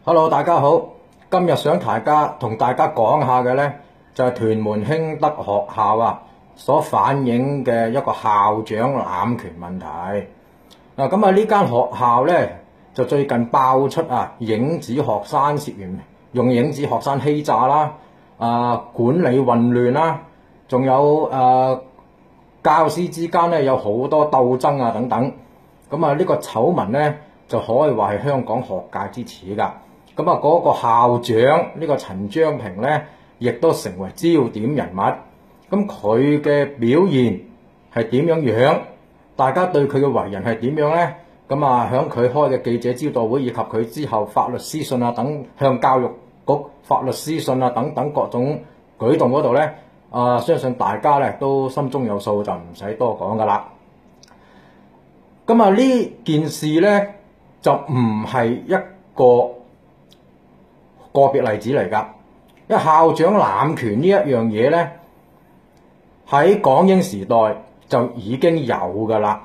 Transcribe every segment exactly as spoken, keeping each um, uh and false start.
Hello， 大家好。今日想大家同大家講下嘅呢，就係屯門興德學校啊所反映嘅一個校長濫權問題。嗱，咁啊呢間學校呢，就最近爆出啊影子學生涉嫌用影子學生欺詐啦，啊管理混亂啦，仲有誒教師之間呢有好多鬥爭啊等等。咁啊呢個醜聞呢，就可以話係香港學界之恥㗎。咁啊，嗰個校長呢個陳章平咧，亦都成為焦點人物。咁佢嘅表現係點樣樣？大家對佢嘅為人係點樣咧？咁啊，響佢開嘅記者招待會以及佢之後法律私信啊等，向教育局法律私信啊等等各種舉動嗰度咧，啊，相信大家咧都心中有數，就唔使多講噶啦。咁啊，呢件事咧就唔係一個個別例子嚟㗎，因為校長濫權呢一樣嘢咧，喺港英時代就已經有㗎啦。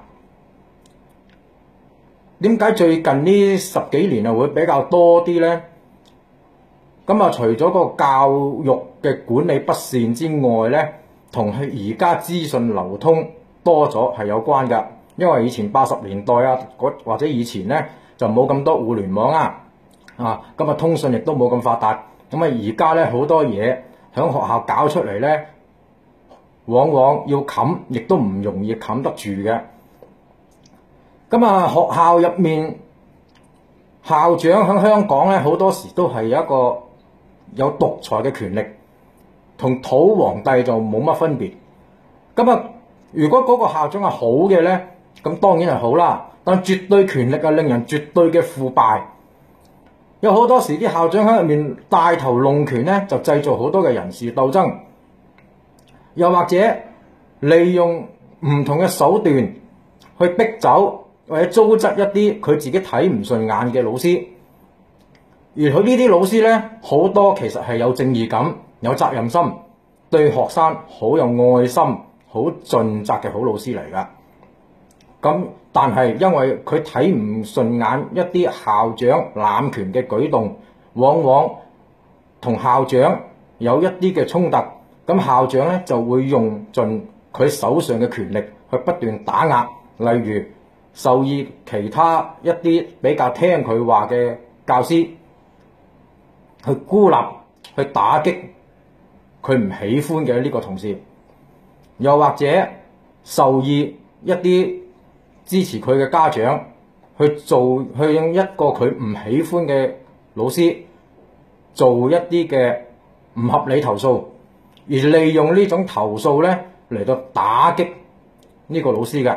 點解最近呢十幾年啊會比較多啲咧？咁啊，除咗個教育嘅管理不善之外咧，同佢而家資訊流通多咗係有關㗎。因為以前八十年代啊，或者以前咧就冇咁多互聯網啊。啊，咁啊通訊亦都冇咁發達，咁啊而家咧好多嘢喺學校搞出嚟咧，往往要冚，亦都唔容易冚得住嘅。咁啊學校入面，校長喺香港咧好多時都係有一個有獨裁嘅權力，同土皇帝就冇乜分別。咁啊，如果嗰個校長係好嘅咧，咁當然係好啦，但絕對權力啊令人絕對嘅腐敗。有好多時啲校長喺入面帶頭弄權咧，就製造好多嘅人事鬥爭，又或者利用唔同嘅手段去逼走或者糟質一啲佢自己睇唔順眼嘅老師。而佢呢啲老師咧，好多其實係有正義感、有責任心，對學生好有愛心、好盡責嘅好老師嚟㗎。咁但係因為佢睇唔順眼一啲校長濫權嘅舉動，往往同校長有一啲嘅衝突，咁校長咧就會用盡佢手上嘅權力去不斷打壓，例如授意其他一啲比較聽佢話嘅教師去孤立、去打擊佢唔喜歡嘅呢個同事，又或者授意一啲支持佢嘅家長去做，去用一個佢唔喜歡嘅老師做一啲嘅唔合理投訴，而利用呢種投訴咧嚟到打擊呢個老師嘅。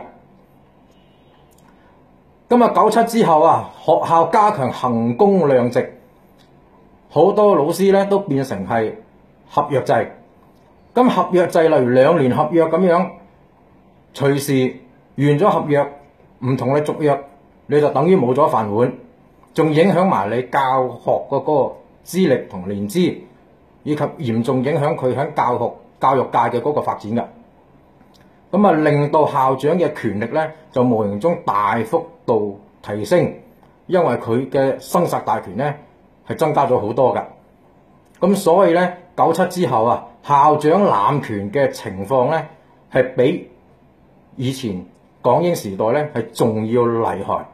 咁啊，九七之後啊，學校加強衡工量值，好多老師咧都變成係合約制。咁合約制例如兩年合約咁樣，隨時完咗合約，唔同你續約，你就等於冇咗飯碗，仲影響埋你教學嗰個資歷同年資，以及嚴重影響佢喺教學教育界嘅嗰個發展㗎。咁啊，令到校長嘅權力咧就無形中大幅度提升，因為佢嘅生殺大權咧係增加咗好多㗎。咁所以咧，九七之後啊，校長濫權嘅情況咧係比以前港英時代咧係仲要厲害。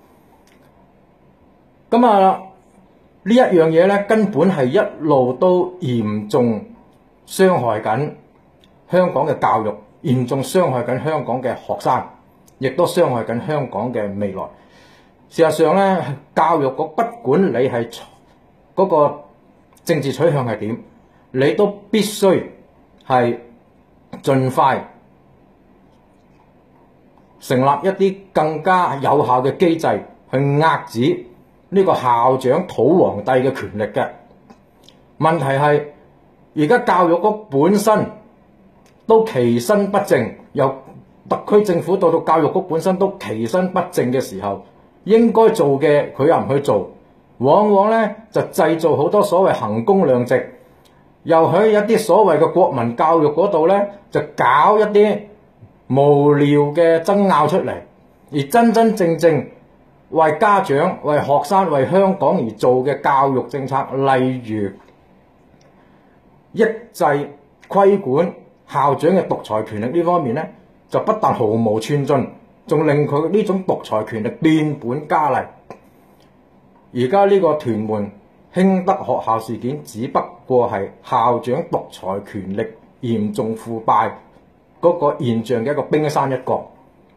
咁啊，呢一樣嘢咧根本係一路都嚴重傷害緊香港嘅教育，嚴重傷害緊香港嘅學生，亦都傷害緊香港嘅未來。事實上咧，教育局不管你係嗰個政治取向係點，你都必須係盡快成立一啲更加有效嘅機制去遏止呢個校長土皇帝嘅權力嘅。問題係而家教育局本身都其身不正，由特區政府到到教育局本身都其身不正嘅時候，應該做嘅佢又唔去做，往往咧就製造好多所謂衡工量值，又喺一啲所謂嘅國民教育嗰度咧就搞一啲無聊嘅爭拗出嚟，而真真正正為家長、為學生、為香港而做嘅教育政策，例如抑制規管校長嘅獨裁權力呢方面咧，就不但毫無寸進，仲令佢呢種獨裁權力變本加厲。而家呢個屯門興德學校事件，只不過係校長獨裁權力嚴重腐敗嗰個現象嘅一個冰山一角。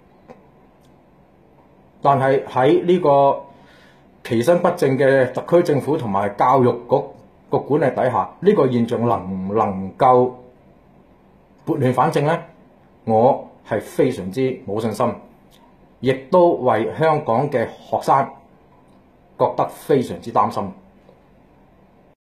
但係喺呢個其身不正嘅特區政府同埋教育局個管理底下，呢個現象能唔能夠撥亂反正呢？我係非常之冇信心，亦都為香港嘅學生覺得非常之擔心。